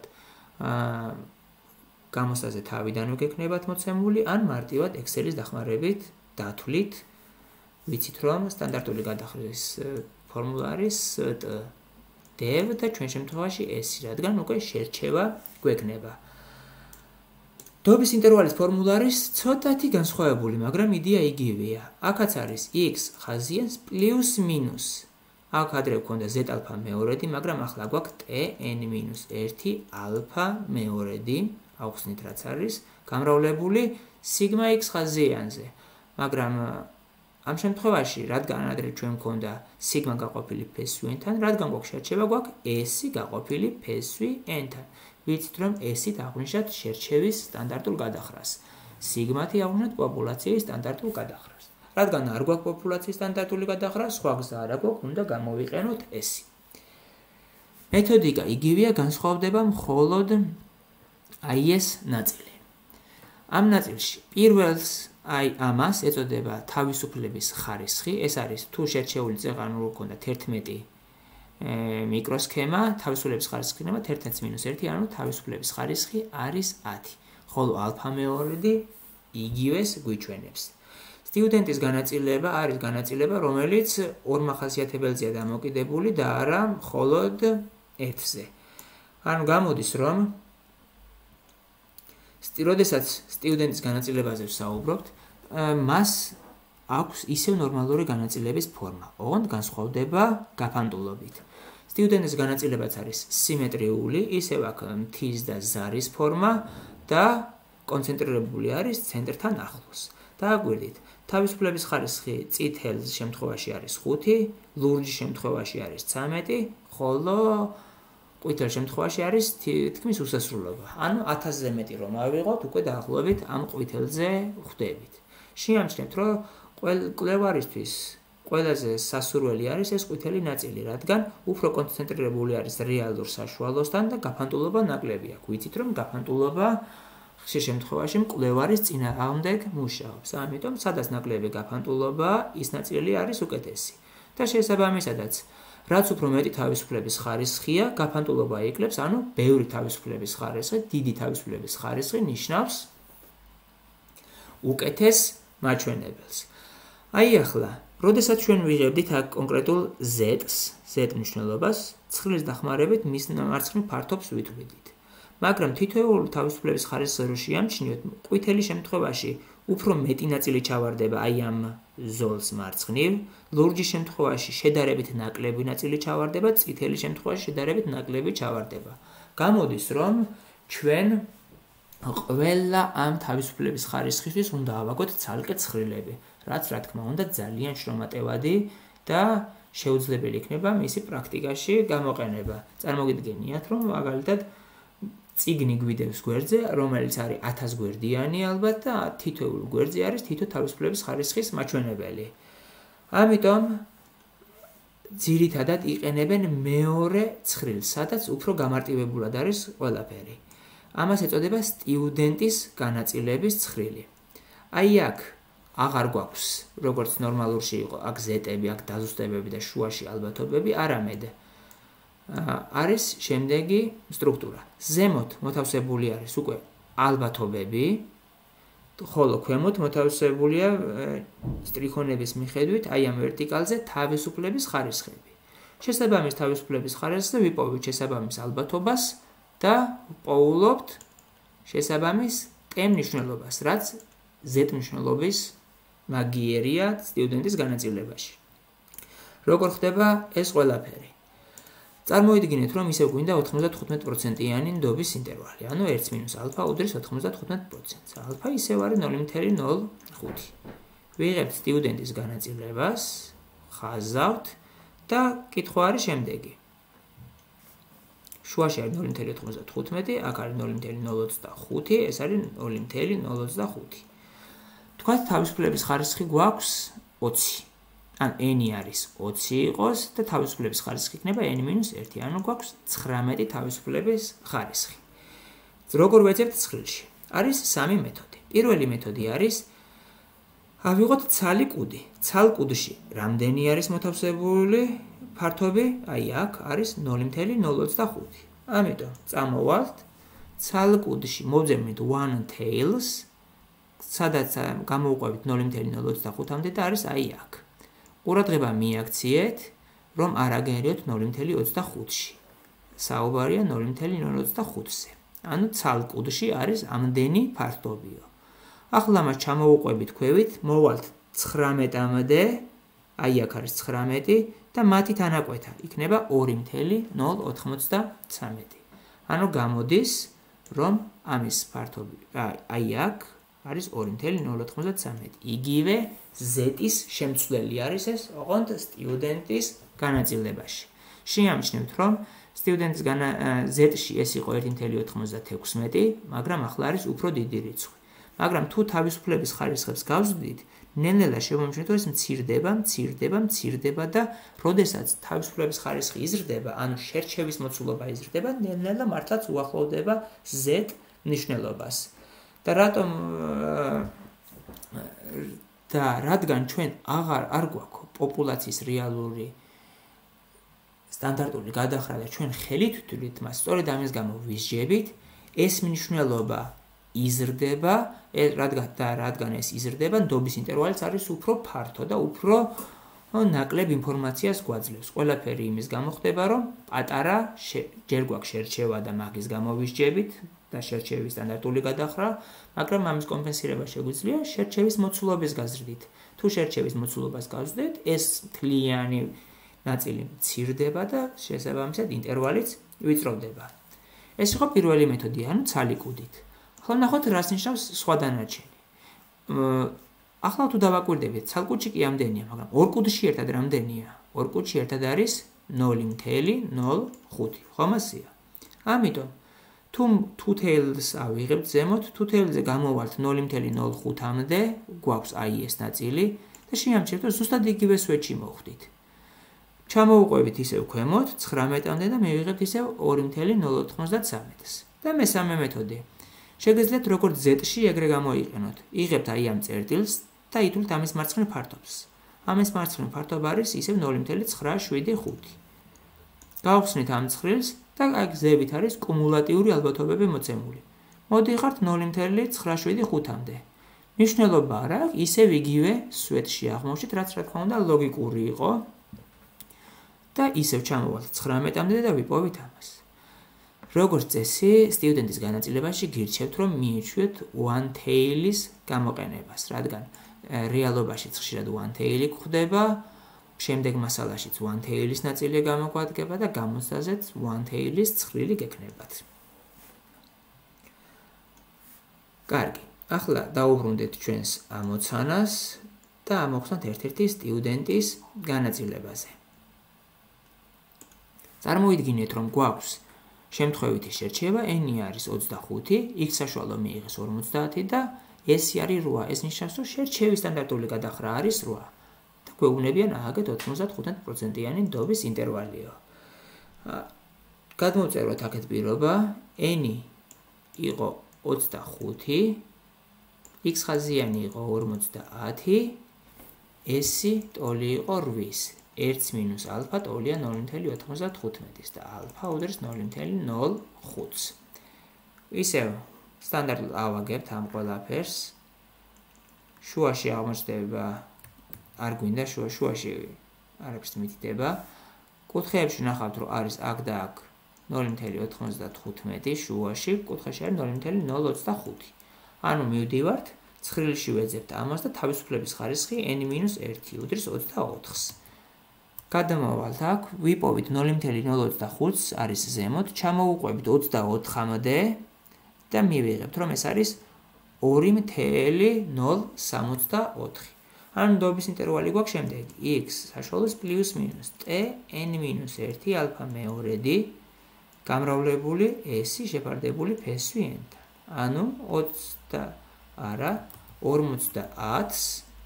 გამოსაზე თავიდანვე გექნებათ მოცემული, ან მარტივად Excel-ის დახმარებით დათვლით, ვიცით, რომ სტანდარტული გადახრის ფორმულა არის dev და ჩვენ შემთხვევაში s, რადგან უკვე შერჩევა გვექნება. ნდობის ინტერვალის ფორმულა არის ცოტათი განსხვავებული, მაგრამ იდეა იგივეა. აქაც არის x ხაზიანს პლუს მინუს. აქ ადრე გვქონდა z ალფა მეორედი, მაგრამ ახლა გვაქვს tn მინუს ერთი ალფა მეორედი, ავხსნით რაც არის, გამრავლებული სიგმა x ხაზიანზე. მაგრამ ამ შემთხვევაში, რადგან ადრე ჩვენ გვქონდა სიგმა გაყოფილი ფესვი n-თან, რადგან გვაქვს შერჩევა, გვაქვს s გაყოფილი ფესვი n-თან. ვიცით, რომ s-ით აღვნიშნათ შერჩევის სტანდარტულ გადახრას. სიგმათი აღვნიშნათ პოპულაციის სტანდარტულ გადახრას. რადგან არ გვაქვს პოპულაციის სტანდარტული გადახრა, სხვა გზა არ აქვს, უნდა გამოვიყენოთ s. მეთოდიკა იგივეა, განსხვავდება მხოლოდ აი ეს ნაწილი. ამ ნაწილში პირველს აი ამას ეწოდება თავისუფლების ხარისხი, ეს არის თუ შერჩეული წეღანი რო გქონდა თერთმეტი მიკროსქემა, თავისუფლების ხარისხი იქნება ერთ მინუს ერთი, ანუ თავისუფლების ხარისხი არის ათი. ხოლო ალფა მეორედი იგივეს გვიჩვენებს. სტუდენტის განაწილება არის განაწილება, რომელიც ორ მახასიათებელზეა დამოკიდებული და არა მხოლოდ ერთზე. ანუ გამოდის, რომ როდესაც სტუდენტის განაწილებაზე ვსაუბრობთ, მას აქვს ისევ ნორმალური განაწილების ფორმა, ოღონდ განსხვავდება გაფანტულობით. სტუდენტის განაწილებაც არის სიმეტრიული, ისევ აქვს მთის და ზარის ფორმა და კონცენტრირებული არის ცენტრთან ახლოს. დააგვირდით, თავისუფლების ხარისხი წითელ შემთხვევაში არის ხუთი, ლურჯ შემთხვევაში არის ცამეტი, ხოლო ყვითელ შემთხვევაში არის თითქმის უსასრულობა. ანუ ათასზე მეტი რომ ავიღოთ, უკვე დაახლოებით ამ ყვითელზე ხვდებით. შეამჩნევთ, რომ კვლევარისთვის ყველაზე სასურველი არის ეს ყვითელი ნაწილი, რადგან უფრო კონცენტრირებული არის რეალურ საშუალოსთან და გაფანტულობა ნაკლები აქვს. ვიცით, რომ გაფანტულობა ხშირ შემთხვევაში მკვლევარის წინააღმდეგ მუშაობს. ამიტომ, სადაც ნაკლები გაფანტულობა, ის ნაწილი არის უკეთესი. და შესაბამისადაც, რაც უფრო მეტი თავისუფლების ხარისხია, გაფანტულობა იკლებს, ანუ ბევრი თავისუფლების ხარისხი, დიდი თავისუფლების ხარისხი ნიშნავს უკეთეს მაჩვენებელს. აი ახლა, როდესაც ჩვენ ვიღებდით აქ კონკრეტულ z-ს, z მნიშვნელობას, ცხრილის დახმარებით მის მარცხნივ ფართობს ვითვლიდით. მაგრამ თითოეული თავისუფლების ხარისხი რო შეამჩნიოთ, ყვითელი შემთხვევაში უფრო მეტი ნაწილი ჩავარდება აი ამ ზოლს მარცხნივ, ლურჯის შემთხვევაში შედარებით ნაკლები ნაწილი ჩავარდება, წითელი შემთხვევაში შედარებით ნაკლები ჩავარდება. გამოდის, რომ ჩვენ ყველა ამ თავისუფლების ხარისხისთვის უნდა ავაგოთ ცალკე ცხრილები, რაც რა თქმა უნდა ძალიან შრომატევადი და შეუძლებელი იქნება მისი პრაქტიკაში გამოყენება. წარმოგიდგენიათ, რომ მაგალითად წიგნი გვიდევს გვერდზე, რომელიც არის ათას გვერდიანი ალბათ და თითოეულ გვერდზე არის თითო თავისუფლების ხარისხის მაჩვენებელი. ამიტომ ძირითადად იყენებენ მეორე ცხრილს, სადაც უფრო გამარტივებულად არის ყველაფერი. ამას ეწოდება სტუდენტის განაწილების ცხრილი. აი აქ აღარ გვაქვს, როგორც ნორმალურში იყო, აქ ზეტები, აქ დაზუსტებები და შუაში ალბათობები, არამედ არის შემდეგი სტრუქტურა. ზემოთ მოთავსებული არის უკვე ალბათობები, ხოლო ქვემოთ მოთავსებულია სტრიქონების მიხედვით აი ამ ვერტიკალზე თავისუფლების ხარისხები. შესაბამის თავისუფლების ხარისხზე ვიპოვებთ შესაბამის ალბათობას და პოულობთ შესაბამის t მნიშვნელობას, რაც z მნიშვნელობის მაგიერია სტუდენტის განაწილებაში. როგორ ხდება ეს ყველაფერი? წარმოიდგინეთ, რომ ისევ გვინდა ოთხმოცდათხუთმეტ პროცენტიანი ნდობის ინტერვალი, ანუ ერთი მინუს ალფა უდრის ოთხმოცდათხუთმეტ პროცენტს. ალფა ისევ არის ნული მითი ნული ხუთი. ვიღებთ სტუდენტის განაწილებას, ხაზავთ და კითხვა არის შემდეგი. შუაში არის ნული მითი ოთხმოცდათხუთმეტი, აქ არის ნული მითი ნული ოცდახუთი, ეს არის ნული მითი ნული ოცდახუთი. თქვათ თავისუფლების ხარისხი გვაქვს ოცი. ან n არის ოცი იყოს და თავისუფლების ხარისხი იქნება n მინუს ერთი, ანუ გვაქვს ცხრამეტი თავისუფლების ხარისხი. როგორ ვეძებთ ცხრილში? არის სამი მეთოდი. პირველი მეთოდი არის ავიღოთ ცალი კუდი. ცალ კუდში რამდენი არის მოთავსებული ფართობი? აი აქ არის ნული მითი ნული ოცდახუთი. ამიტომ წამოვალთ ცალ კუდში, მოვძებნით one tails, სადაც გამოვუყვებით ნული მითი ნული ოცდახუთამდე და არის აი აქ. ყურადღება მიაქციეთ, რომ არ აგერიოთ ნული მითი ოცდახუთში. საუბარია ნული მითი ნული ოცდახუთზე. ანუ ცალ კუდში არის ამდენი ფართობიო. ახლა მას ჩამოვუყვებით ქვევით, მოვალთ ცხრამეტამდე, აი აქ არის ცხრამეტი და მათი თანაკვეთა იქნება ორი მითი ნული ოთხმოცდაცამეტი. ანუ გამოდის, რომ ამის ფართობი აი აქ არის ორი მითი ნული ოთხმოცდაცამეტი. იგივე z-ის შემცვლელი არის ეს ოღონდ სტუდენტის განაწილებაში. შეამჩნევთ, რომ სტუდენტის z-ში ეს იყო ერთი მითი ოთხმოცდათექვსმეტი, მაგრამ ახლა არის უფრო დიდი რიცხვი. მაგრამ თუ თავისუფლების ხარისხებს გავზრდით, ნელ-ნელა შემომჩნევთ, რომ ეს მცირდება, მცირდება, მცირდება და როდესაც თავისუფლების ხარისხი იზრდება, ანუ შერჩევის მოცულობა იზრდება, ნელ-ნელა მართლაც უახლოვდება z მნიშვნელობას. და რატომ და რადგან ჩვენ აღარ არ გვაქვს პოპულაციის რეალური სტანდარტული გადახრა და ჩვენ ხელით ვთვლით მას, სწორედ ამის გამო ვისჯებით, ეს მნიშვნელობა იზრდება, რადგან და რადგან ეს იზრდება, ნდობის ინტერვალიც არის უფრო ფართო და უფრო ნაკლებ ინფორმაციას გვაძლევს. ყველაფერი იმის გამო ხდება, რომ პატარა ჯერ გვაქვს შერჩევა და მაგის გამო ვისჯებით და შერჩევის სტანდარტული გადახრა, მაგრამ ამის კომპენსირება შეგვიძლია შერჩევის მოცულობის გაზრდით. თუ შერჩევის მოცულობას გავზრდეთ, ეს მთლიანი ნაწილი მცირდება და შესაბამისად ინტერვალიც ვიწროვდება. ეს იყო პირველი მეთოდი, ანუ ცალი კუდით. ახლა ნახოთ, რას ნიშნავს სხვა დანარჩენი. ახლა თუ დავაკვირდებით, ცალ კუდში კი ამდენია, მაგრამ ორ კუდში ერთად რამდენია? ორ კუდში ერთად არის ნული მითი ნული ხუთი, ხომ ასეა? ამიტომ თუ two tails ავიღებთ ზემოთ, two tails-ზე გამოვალთ ნული მითი ნული ხუთამდე, გვაქვს აი ეს ნაწილი და და შეამჩნევთ, რომ ზუსტად იგივე სვეტში მოვხდით. ჩამოუყვებით ისევ ქვემოთ ცხრამეტამდე და მივიღებთ ისევ ორი нуль ნულ ოთხმოცდათსამეტს. და მესამე მეთოდი. შეგეძლიათ როგორც Z-ში ეგრე გამოიყენოთ. იღებთ აი ამ წერტილს და ითვლით ამის მარცხნივ ფართობს. ამის მარცხნივ ფართობა არის ისევ ნული нуль ცხრა შვიდი ხუთი. გავხსნით ამ ცხრილს და აი გზებით არის კუმულატიური ალბათობები მოცემული. მოდიხართ ნული нуль ცხრა შვიდი ხუთამდე. მნიშვნელობა არ აქვს, ისევ იგივე სვეტში აღმოჩნდით, რაც რა თქმა უნდა ლოგიკური იყო. და ისევ ჩამოვალთ ცხრამეტამდე და ვიპოვით ამას. როგორც წესი, სტუდენტის განაწილებაში გირჩევთ, რომ მიეჩვიოთ one tail-ის გამოყენებას, რადგან რეალობაშიც ხშირად one tail-ი გვხვდება, შემდეგ მასალაშიც one tail-ის ნაწილი გამოგვადგება და გამოცდაზეც one tail-ის ცხრილი გექნებათ. კარგი, ახლა დაუბრუნდეთ ჩვენს ამოცანას და ამოვხსნათ ერთ-ერთი სტუდენტის განაწილებაზე. წარმოიდგინეთ, რომ გვაქვს შემთხვევითი შერჩევა, n-ი არის ოცდახუთი, x საშუალო მიიღეს ორმოცდაათი და s-ი არის რვა. ეს ნიშნავს, რომ შერჩევის სტანდარტული გადახრა არის რვა. და გვეუბნებიან ააგეთ ოცდახუთ პროცენტიანი ნდობის ინტერვალიო. გადმოვწეროთ აქეთ პირობა, n-ი იყო ოცდახუთი, x ხაზიანი იყო ორმოცდაათი, s-ი ტოლი იყო რვის. ერთ მინუს ალფა ტოლია ნული нуль ოთხმოცდათხუთმეტის და ალფა უდრის ნული нуль ნულ ხუთს. ისევ სტანდარტულად ავაგებთ ამ ყველაფერს. შუაში აღმოჩნდება არ გვინდა შუა შუაში არაფერს მითითება. კუთხეებში ნახავთ, რომ არის აქ და აქ ნული нуль ოთხმოცდათხუთმეტი, შუაში კუთხეში არის ნული нуль ნულ ოცდახუთი. ანუ მივდივართ, ცხრილში ვეძებთ ამას და თავისუფლების ხარისხი n მინუს ერთი უდრის ოცდაოთხს. გადამავალთ აქ, ვიპოვით ნული нуль ნულ ოცდახუთს არის ზემოთ, ჩამოუყვებით ოცდაოთხამდე და მივიღებთ, რომ ეს არის ორი нуль ნულ სამოცდაოთხი. ანუ ნდობის ინტერვალი გვაქვს შემდეგი: x საშუალოს პლუს მინუს t n მინუს ერთი ალფა მეორედი გამრავლებული s-ი შეფარდებული ფესვი n-თან. ანუ ოცდა არა ორმოცდაათს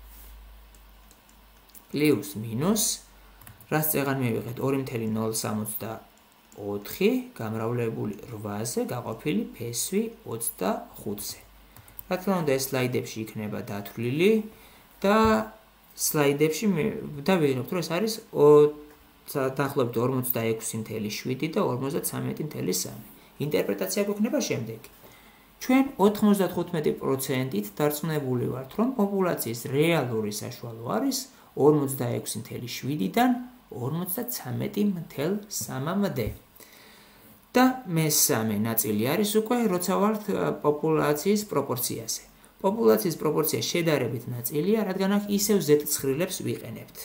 პლუს მინუს რაც წეღან მივიღეთ ორი нуль ნულ სამოცდაოთხი გამრავლებული რვაზე გაყოფილი ფესვი ოცდახუთზე. რა თქმა უნდა, ეს სლაიდებში იქნება დათვლილი და სლაიდებში და ვიღებთ, რომ ეს არის დაახლოებით ორმოცდაექვსი нуль შვიდი და ორმოცდათვრამეტი нуль სამი. ინტერპრეტაცია გვექნება შემდეგი. ჩვენ ოთხმოცდათხუთმეტი პროცენტით დარწმუნებული ვართ, რომ პოპულაციის რეალური საშუალო არის ორმოცდაექვსი нуль შვიდიდან ორმოცდათვრამეტი нул სამამდე. და მესამე ნაწილი არის უკვე, როცა ვართ პოპულაციის პროპორციაზე. პოპულაციის პროპორცია შედარებით ნაწილია, რადგან აქ ისევ z ცხრილებს ვიყენებთ.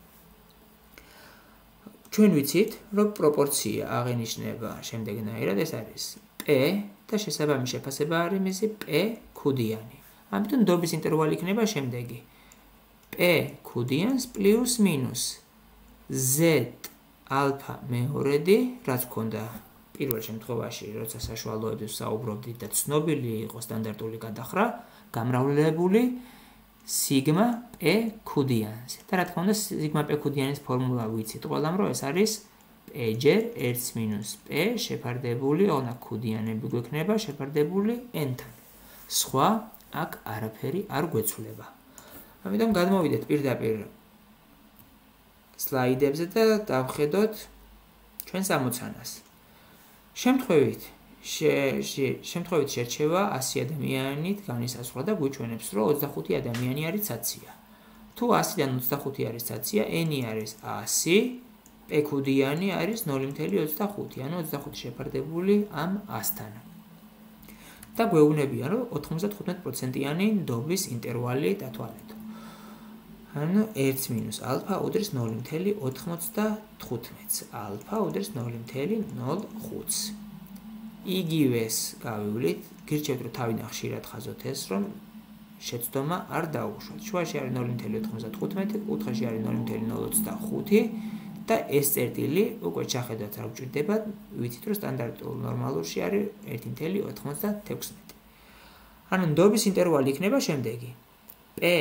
ჩვენ ვიცით, რომ პროპორცია აღენიშნება შემდეგნაირად, ეს არის p და შესაბამის შეფასება არის მისი p ქუდიანი. ამიტომ ნდობის ინტერვალი იქნება შემდეგი: p ქუდიანს პლუს მინუს z ალფა მეორედი, რაც გქონდა პირველ შემთხვევაში, როცა საშუალოების საუბრობდით და ცნობილი იყო სტანდარტული გადახრა, გამრავლებული სიგმა p ქუდიანზე. და რა თქმა უნდა, სიგმა p ქუდიანის ფორმულა ვიცით ყველამ, რომ ეს არის p ჯერ ერთ მინუს p შეფარდებული, ოღონდ ქუდიანები გვექნება შეფარდებული n-თან. სხვა აქ არაფერი არ გვეცვლება. ამიტომ გადმოვიდეთ პირდაპირ სლაიდებზე და დავხედოთ ჩვენს ამოცანას. შემთხვევით შემთხვევით შერჩევა ასი ადამიანით განისაზღვრა და გვიჩვენებს, რომ ოცდახუთი ადამიანი არის ცაცია. თუ ასიდან ოცდახუთი არის ცაცია, n-ი არის ასი, p ქუდიანი არის ნული нуль ოცდახუთი, ანუ ოცდახუთი შეფარდებული ამ ასთან. და გვეუბნებიან, რომ ოთხმოცდათხუთმეტი პროცენტიანი ნდობის ინტერვალი დათვალეთ. ანუ ერთ მინუს ალფა უდრის ნული нуль ოთხმოცდათხუთმეტს, ალფა უდრის ნული нуль ნულ ხუთს. იგივეს გავივლით, გირჩევთ, რომ თავიდან ხშირად ხაზოთ ეს, რომ შეცდომა არ დაუშვათ. შუაში არის ნული нуль ოთხმოცდათხუთმეტი, კუთხეში არის ნული нуль ნულ ოცდახუთი და ეს წერტილი უკვე ჩახედოთ რა გვჭირდება, ვიცით, რომ სტანდარტულ ნორმალურში არის ერთი нуль ოთხმოცდათექვსმეტი. ანუ ნდობის ინტერვალი იქნება შემდეგი: p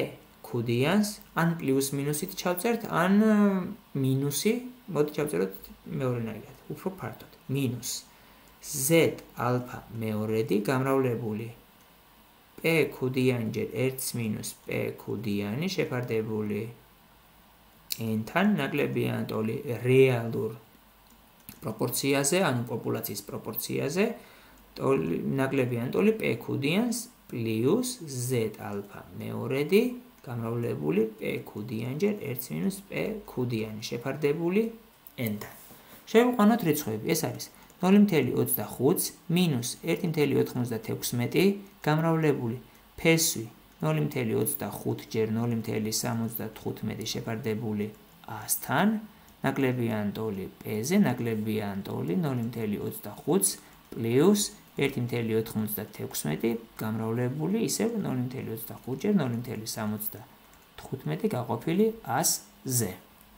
ქუდიანს, ან პლუს მინუსით ჩავწერთ, ან მინუსი, მოდი ჩავწეროთ მეორენაირად, უფრო ფართოდ. მინუს z ალფა მეორედი გამრავლებული p ქუდიანი ჯერ ერთს მინუს p ქუდიანი შეფარდებული n-თან ნაკლებიან ტოლი რეალურ პროპორციაზე, ანუ პოპულაციის პროპორციაზე, ნაკლებიან ტოლი p ქუდიანს პლუს z ალფა მეორედი გამრავლებული p ქუდიანი ჯერ ერთს მინუს p ქუდიანი შეფარდებული n-თან. შევიყვანოთ რიცხვები, ეს არის ნული ოცდაოთხ მინუს ერთი ოცდაათექვსმეტი გამრავლებული ფესვი ნული ოცდახუთი ჯერ ნული სამოცდათხუთმეტი შეფარდებული ასთან, ნაკლებიან ტოლი p-ზე, ნაკლებიან ტოლი ნული ოცდახუთს პლუს ერთი ოცდაათექვსმეტი გამრავლებული ისევ ნული ოცდახუთი ჯერ ნული სამოცდათხუთმეტი გაყოფილი ასზე.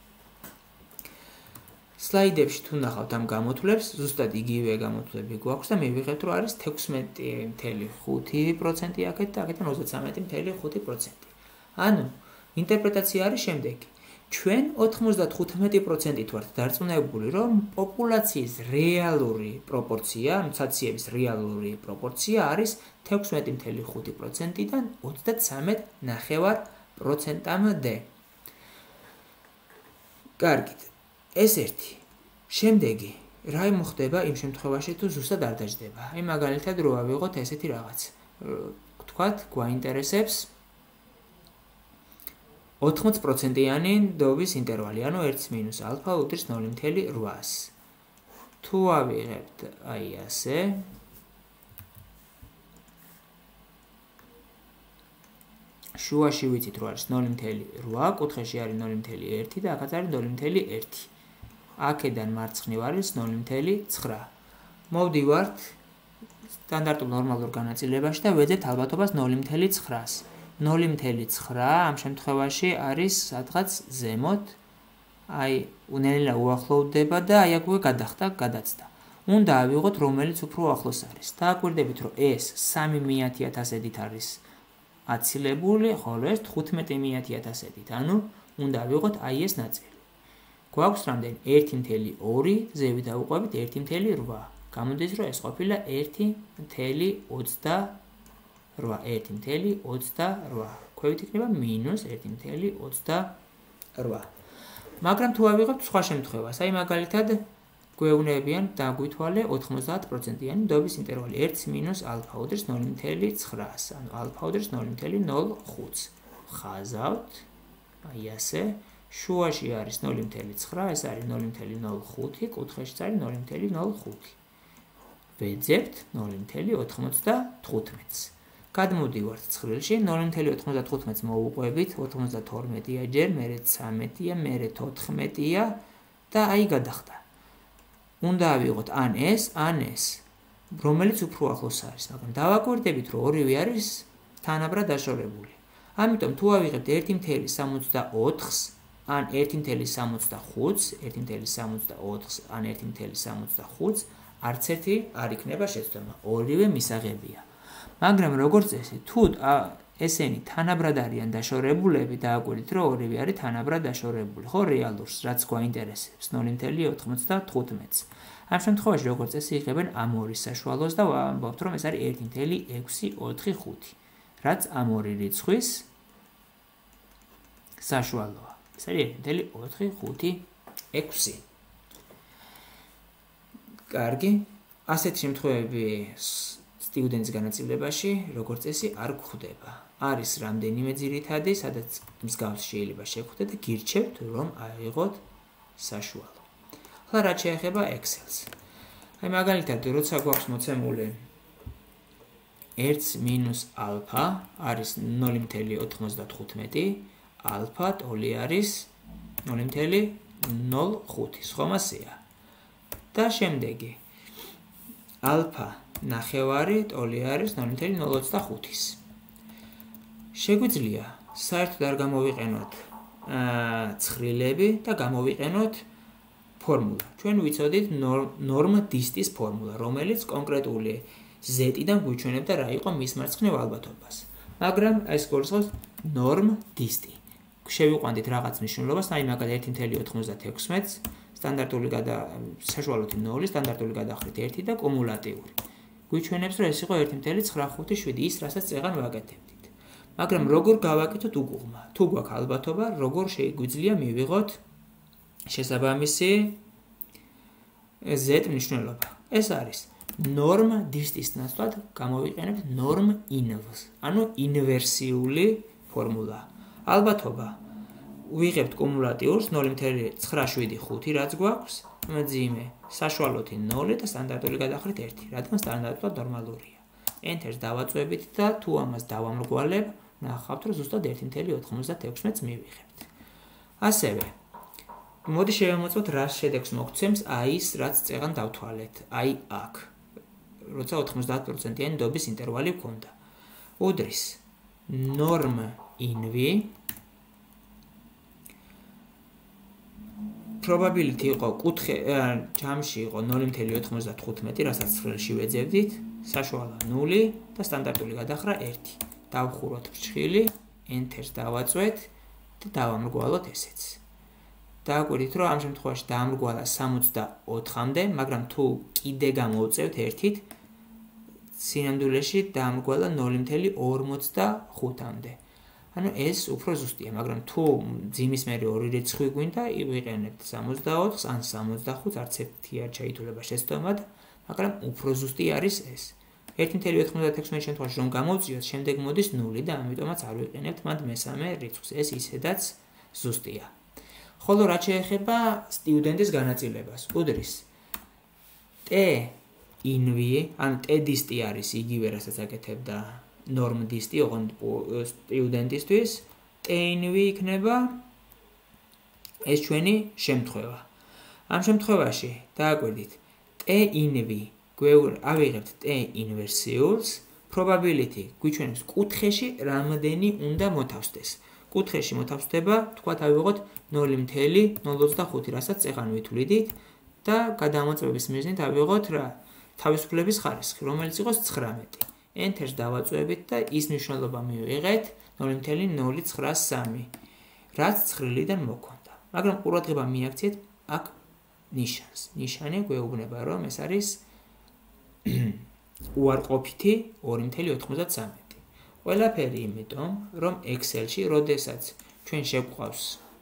სლაიდებში თუ ნახავთ ამ გამოთვლებს, ზუსტად იგივე გამოთვლები გვაქვს და მივიღებთ, რომ არის თექვსმეტი წამლ ხუთი პროცენტი აქეთ და აქედან ოცდათვრამეტი წამლ ხუთი პროცენტი. ანუ ინტერპრეტაცია არის შემდეგი. ჩვენ ოთხმოცდათხუთმეტი პროცენტით ვართ დარწმუნებული, რომ პოპულაციის რეალური პროპორცია, მცაციების რეალური პროპორცია არის თექვსმეტი წამლ ხუთი პროცენტიდან ოცდათვრამეტი წამლ ნახევარ პროცენტამდე. კარგით. ეს ერთი. შემდეგი, რა მოხდება იმ შემთხვევაში თუ ზუსტად არ დაждდება? აი მაგალითად რო ავიღოთ ესეთი რაღაც. ვთქვათ, გვაინტერესებს ოთხმოცი პროცენტიანი ნდობის ინტერვალი, ანუ ერთს მინუს ალფა უდრის ნული წამლ ოთხს. თუ ავიღებთ აი ასე, შუაში ვიცით რომ არის ნული წამლ ოთხ, კუთხეში არის ნული წამლ ერთი და აქაც არის ნული წამლ ერთი. აქედან მარცხნივ არის ნული წამლ ცხრა. მოვდივართ სტანდარტულ ნორმალურ განაწილებაში და ვეძებთ ალბათობას ნული წამლ ცხრას. ნული წამლ ცხრა ამ შემთხვევაში არის სადღაც ზემოთ, აი ნელა უახლოვდება და აი აქვე გადახდა, გადაცდა. უნდა ავიღოთ რომელიც უფრო ახლოს არის. დააკვირდებით რომ ეს სამი მეათე ათასედით არის აცილებული, ხოლო ეს თხუთმეტი მეათე ათასედით, ანუ უნდა ავიღოთ აი ეს ნაწილი. გვაქვს რამდენი? ერთი წამლ ორი, ზევით დავუყვებით ერთი წამლ რვა. გამოდის რომ ეს ყოფილა ერთი წამლ ოცდარვა, ერთი წამლ ოცდარვა. ქვევით იქნება მინუს ერთი წამლ ოცდარვა. მაგრამ თუ ავიღებთ სხვა შემთხვევას, აი მაგალითად გვეუბნებიან დაგვითვალე ოთხმოცდაათ პროცენტიანი ნდობის ინტერვალი ერთს მინუს ალფა უდრის ნული წამლ ცხრას, ანუ ალფა უდრის ნული წამლ ნულ ხუთს. ხაზავთ, აი ასე, შუაში არის ნული წამლ ცხრა, ეს არის ნული წამლ ნულ ხუთი, კუთხეშიც არის ნული წამლ ნულ ხუთი. ვეძებთ ნული წამლ ოთხმოცდათხუთმეტს. გადმოვდივართ ცხრილში, ნული წამლ ოთხმოცდათხუთმეტს მოვუყვებით, ოცდათორმეტია ჯერ, მერე ცხრამეტია, მერე თოთხმეტია და აი გადახდა. უნდა ავიღოთ ან ეს, ან ეს, რომელიც უფრო ახლოს არის, მაგრამ დავაკვირდებით, რომ ორივე არის თანაბრად დაშორებული. ამიტომ თუ ავიღებთ ერთი წამლ სამოცდაოთხს, ან ერთი წამლ სამოცდახუთს, ერთი წამლ სამოცდაოთხს, ან ერთი წამლ სამოცდახუთს, არც ერთი არ იქნება შეცდომა, ორივე მისაღებია. მაგრამ როგორც წესი, თუ ესენი თანაბრად არიან დაშორებულები, დააკვირდით, რომ ორივე არის თანაბრად დაშორებული, ხო, რეალურს, რაც გვაინტერესებს, ნული წამლ ოთხმოცდათხუთმეტს. ამ შემთხვევაში, როგორც წესი, იღებენ ამ ორის საშუალოს და ვამბობთ, რომ ეს არის ერთი წამლ ექვსი ოთხი ხუთი, რაც ამ ორი რიცხვის საშუალოა. ეს არის ერთი წამლ ოთხი ხუთი ექვსი. კარგი, ასეთი შემთხვევები სტუდენტის განაწილებაში, როგორც წესი, არ გვხვდება. არის რამდენიმე ძირითადი, სადაც მსგავს შეიძლება შეგხვდეთ და გირჩევთ, რომ აიღოთ საშუალო. ახლა რაც შეეხება Excel-ს. აი მაგალითად, როცა გვაქვს მოცემული ერთს მინუს ალფა არის ნული წამლ ოთხმოცდათხუთმეტი, ალფა ტოლი არის ნული წამლ ნულ ხუთი, სხვა მასეა. და შემდეგი ალფა ნახევარი ტოლი არის ნული წამლ ნულ ოცდახუთის. შეგვიძლია საერთოდ არ გამოვიყენოთ ცხრილები და გამოვიყენოთ ფორმულა. ჩვენ ვიცოდით ნორმა დისტის ფორმულა, რომელიც კონკრეტული z-დან გვიჩვენებდა რა იყო მის მარცხნივ ალბათობას. მაგრამ ეს გულისხმობს norm dist-ი. შევიყვანდით რაღაც მნიშვნელობას, აი მაგალითად ერთი ნული ოცდაექვსმეტს, სტანდარტული გადა საშუალოთი ნული, სტანდარტული გადახრით ერთი და კუმულატიური. გვიჩვენებს, რომ ეს იყო ერთი ნული ცხრა ხუთი შვიდი, ის რასაც წეღან ვაკეთებდით. მაგრამ როგორ გავაკეთოთ უგუღმა? თუ გვაქვს ალბათობა, როგორ შეგვიძლია მივიღოთ შესაბამისი z მნიშვნელობა. ეს არის norm dist-ის ნაცვლად გამოვიყენებთ norm inv-ს, ანუ ინვერსიული ფორმულა. ალბათობა ვიღებთ კუმულატიურს ნული ნული ცხრა შვიდი ხუთი, რაც გვაქვს, მძიმე საშუალოთი ნული და სტანდარტული გადახრით ერთი, რადგან სტანდარტულად ნორმალურია. enter-ს დავაწვევით და თუ ამას დავამრგვალებ, ნახავთ, რომ ზუსტად ერთი ნული ოცდაექვსმეტს მივიღებთ. ასევე მოდი შევამოწმოთ, რა შედეგს მოგცემს აი ის, რაც წეღან დავთვალეთ, აი აქ. როცა ოცდაოთხ პროცენტიანი დობის ინტერვალი გვქონდა. უდრის norm inv probability იყო კუთხე ჯამში იყო ნული ნული ოცდათხუთმეტი, რასაც ცხრილში ვეძებდით, საშუალო ნული და სტანდარტული გადახრა ერთი. დავხუროთ ფრჩხილი, enter-ს დავაწვეთ და დავამრგვალოთ ესეც. დააკვირდით, რომ ამ შემთხვევაში დაამრგვალა სამოცდაოთხამდე, მაგრამ თუ კიდე გამოვწევთ ერთით, სინამდვილეში დაამრგვალა ნული ნული ორმოცდახუთამდე. ანუ ეს უფრო ზუსტია, მაგრამ თუ ძიმის მერე ორი რიცხვი გვინდა, ვიყენებთ სამოცდაოთხს ან სამოცდახუთს, არც ერთი არ ჩაითვლება შეცდომად, მაგრამ უფრო ზუსტი არის ეს. ერთი ნული ოცდაექვსმეტის შემთხვევაში რომ გამოვწიოთ, შემდეგ მოდის ნული და ამიტომაც არ ვიყენებთ მათ მესამე რიცხვს. ეს ისედაც ზუსტია. ხოლო რაც შეეხება სტუდენტის განაწილებას, უდრის t inv, ან t dist-ი არის იგივე, რასაც აკეთებდა norm dist-ი, ოღონდ სტუდენტისთვის, t inv იქნება ეს ჩვენი შემთხვევა. ამ შემთხვევაში დააკვირდით, t inv ავიღებთ t ინვერსიულს, probability გვიჩვენებს კუთხეში რამდენი უნდა მოთავსდეს. კუთხეში მოთავსდება, თქვათ ავიღოთ ნული ნული ოცდახუთი, რასაც წეღან ვითვლიდით და გადამოწმების მიზნით ავიღოთ რა თავისუფლების ხარისხი, რომელიც იყოს ცხრამეტი. enter-ს დავაწვევით და ის მნიშვნელობა მივიღეთ ნული ნული ნული ცხრა სამი, რაც ცხრილიდან მოქონდა. მაგრამ ყურადღება მიაქციეთ აქ ნიშანს. ნიშანი გვეუბნება, რომ ეს არის უარყოფითი ორი ნული ოცდამეტი. ყველაფერი იმიტომ, რომ Excel-ში, როდესაც ჩვენ შეგვყავს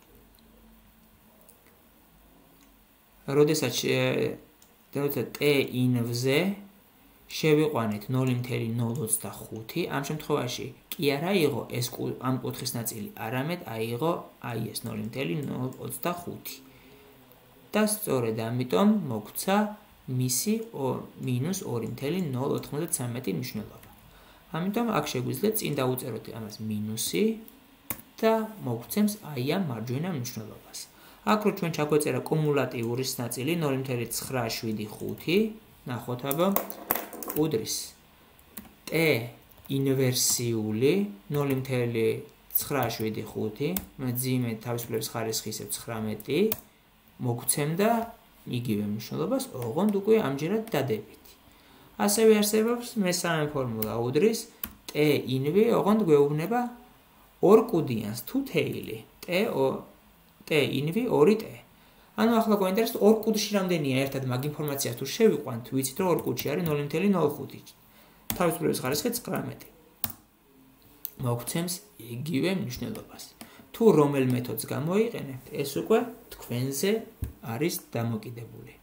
როდესაც t inv-ზე შევიყვანეთ ნული ნული ოცდახუთი, ამ შემთხვევაში კი არ აიღო ეს ამ კუთხის ნაწილი, არამედ აიღო აი ეს ნული ნული ოცდახუთი. და სწორედ ამიტომ მოგვცა მისი მინუს ორი ნული ოცდამეტი მნიშვნელობა. ამიტომ აქ შეგვიძლია წინ დავუწეროთ ამას მინუსი და მოგვცემს აი ამ მარჯვენა მნიშვნელობას. აქ რო ჩვენ ჩაგვეწერა კუმულატიურის ნაწილი ნული ნული ცხრა შვიდი ხუთი, ნახოთ აბა, უდრის t ინვერსიული ნული ნული ცხრა შვიდი ხუთი, მძიმე თავისუფლების ხარისხი ისევ ცხრამეტი, მოგვცემდა იგივე მნიშვნელობას, ოღონდ უკვე ამჯერად დადებით. ასევე არსებობს მესამე ფორმულა, უდრის t inv, ოღონდ გვეუბნება ორკუდიანს თუ თეილი, t t inv ორი t. ანუ ახლა გვინტერესებს ორ კუდში რამდენია ერთად მაგ ინფორმაციას თუ შევიყვანთ, ვიცით რომ ორ კუდში არის ნული ნული ნული ხუთი. თავისუფლების ხარისხი ცხრამეტი. მოგვცემს იგივე მნიშვნელობას. თუ რომელ მეთოდს გამოიყენებთ, ეს უკვე თქვენზე არის დამოკიდებული.